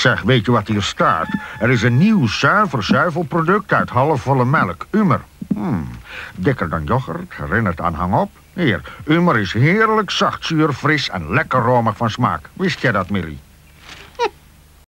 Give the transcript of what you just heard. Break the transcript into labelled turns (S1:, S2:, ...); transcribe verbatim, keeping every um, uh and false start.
S1: Zeg, weet je wat hier staat? Er is een nieuw zuiver zuivelproduct uit halfvolle melk. Umer. Hmm, dikker dan yoghurt, herinnert aan hang op. Hier, Umer is heerlijk zacht, zuur, fris en lekker romig van smaak. Wist jij dat, Millie?